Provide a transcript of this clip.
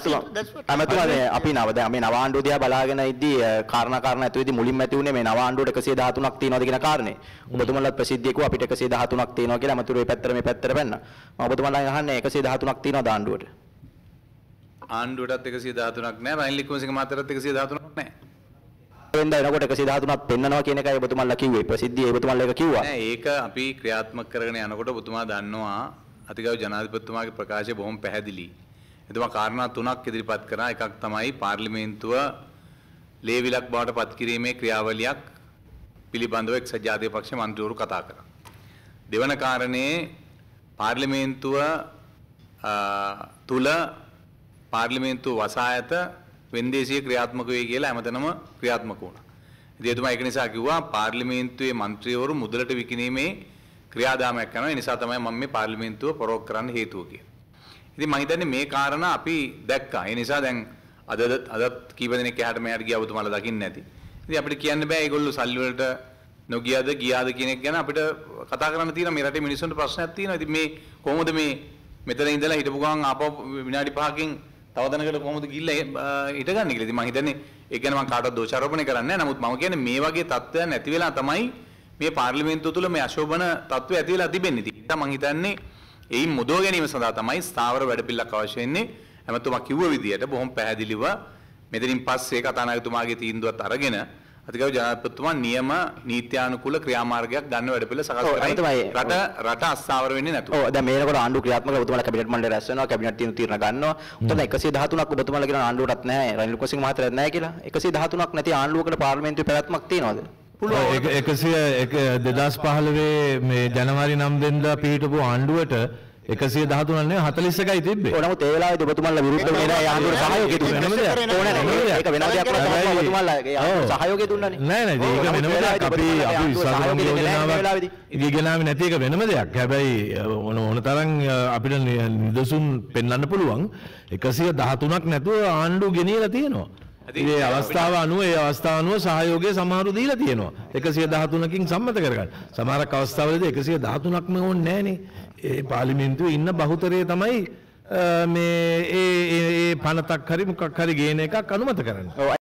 ඇමතුමා අපි මේ නව ආණ්ඩුව දිහා බලාගෙන ඉද්දී කාරණා ඇතුළේදී මුලින්ම ඇති වුණේ මේ නව ආණ්ඩුවට 113ක් තියෙනවද කියන කාරණේ. ඔබතුමාලත් ප්‍රසිද්ධිය කිව්වා අපිට 113ක් තියෙනවා කියලා ඇමතුරු මේ පැත්තට මේ පැත්තට පැන්න. මම ඔබතුමාලගෙන් අහන්නේ 113ක් තියෙනවද ආණ්ඩුවට? ආණ්ඩුවටත් 113ක් නැහැ. රනිල් වික්‍රමසිංහ මහත්තයාටත් 113ක් නැහැ. වෙනදා එනකොට 113ක් පෙන්නනවා කියන එකයි ඔබතුමාලා කිව්වේ. ප්‍රසිද්ධිය ඔබතුමාලා එක කිව්වා. නෑ ඒක අපි ක්‍රියාත්මක කරගෙන යනකොට ඔබතුමා දන්නවා අතිගෞරව ජනාධිපතිතුමාගේ ප්‍රකාශය බොහොම පැහැදිලි. එතුමා කාරණා තුනක් ඉදිරිපත් කරා. එකක් තමයි පාර්ලිමේන්තුව ලේවිලක් බවට පත් කිරීමේ ක්‍රියාවලියක් පිළිබඳව එක්සත් ජාතික පක්ෂ මන්ත්‍රීවරු කතා කරා. දෙවන කාරණේ පාර්ලිමේන්තුව තුල පාර්ලිමේන්තුව වසායත වෙන්දේසිය ක්‍රියාත්මක වෙයි කියලා හැමතැනම ක්‍රියාත්මක වුණා. ඉතින් එතුමා ඒක නිසා කිව්වා පාර්ලිමේන්තුවේ മന്ത്രിවරු මුදලට විකිණීමේ ක්‍රියාදාමයක් කරනවා. ඒ නිසා තමයි මම මේ පාර්ලිමේන්තුව පොරොක් කරන්න හේතුව කියලා. ඉතින් මම හිතන්නේ මේ කාරණා අපි දැක්කා. ඒ නිසා දැන් අදත් කීප දෙනෙක් එහාට මෙහාට ගියා ඔබතුමාලා දකින්න නැති. ඉතින් අපිට කියන්න බෑ ඒගොල්ලෝ සල්ලි වලට නොගියාද ගියාද කියන එක ගැන අපිට කතා කරන්න තියෙනවා. මේ රටේ මිනිස්සුන්ට ප්‍රශ්නයක් තියෙනවා. ඉතින් මේ කොහොමද මේ මෙතන ඉඳලා හිටපු ගමන් ආපහු විනාඩි 5කින් තව දැනකට කොහොමද ගිහිල්ලා හිටගන්නේ කියලා. ඉතින් මම හිතන්නේ ඒක ගැන මම කාටවත් දෝෂාරෝපණය කරන්නේ නැහැ. නමුත් මම කියන්නේ මේ වගේ තත්ත්වයන් නැති වෙලා තමයි මේ පාර්ලිමේන්තුව තුළ මේ අශෝභන තත්ත්වය ඇති වෙලා තිබෙන්නේ. ඉතින් මම හිතන්නේ එයින් මුදව ගැනීම සඳහා තමයි ස්ථාවර වැඩපිළිවෙලක් අවශ්‍ය වෙන්නේ. එමෙතුමා කිව්ව විදිහට බොහොම පැහැදිලිව මෙතනින් පස්සේ කතානායකතුමාගේ තීන්දුවත් අරගෙන අතිගෞරව ජනාධිපතිතුමා නියම නීත්‍යානුකූල ක්‍රියාමාර්ගයක් ගන්න වැඩපිළිවෙල සකස් කරයි. රට අස්ථාවර වෙන්නේ නැතුව. ඔව් දැන් මේනකොට ආණ්ඩුව ක්‍රියාත්මක ඔබතුමාලා කැබිනට් මණ්ඩලය රැස් වෙනවා. කැබිනට් තීරණ ගන්නවා. උතන 113ක් ඔබතුමාලා කියන ආණ්ඩුවටත් නැහැ. රනිල් වික්‍රමසිංහ මහත්තයාට නැහැ කියලා. 113ක් නැති ආණ්ඩුවකට පාර්ලිමේන්තුවේ පැවැත්මක් තියනවද? 2015 මේ ජනවාරි 9 වෙනිදා පිහිටපු ආණ්ඩුවට 113 නෙවෙයි 41යි තිබ්බේ. ඔය නමුත් ඒ වෙලාවේදී ඔබතුමාලා විරුද්ධ වෙන්නේ නැහැ ආණ්ඩුවට සහයෝගය දුන්නා. වෙනම දෙයක්. ඕනේ නැහැ. ඒක වෙනම දෙයක් කරලා ඔබතුමාලා සහයෝගය දුන්නානේ. නෑ නෑ ඒක වෙනම දෙයක්. අපි විශ්වාස යෝජනාවක් ඉගෙනාවේ නැති එක වෙනම දෙයක්. හැබැයි ඕන තරම් අපිට නිදසුන් පෙන්වන්න පුළුවන් 113ක් නැතුව ආණ්ඩුව ගෙනියලා තියෙනවා. ඒ අවස්ථාව අනුව සහයෝගය සමහරු දීලා තියෙනවා 113කින් සම්මත කරගන්න. සමහරක් අවස්ථාවලදී 113ක්ම ඕනේ නැහනේ. ඒ පාර්ලිමේන්තුවේ ඉන්න බහුතරය තමයි මේ ඒ පනතක් හරි මොකක් හරි ගේන එකක් අනුමත කරන්නේ.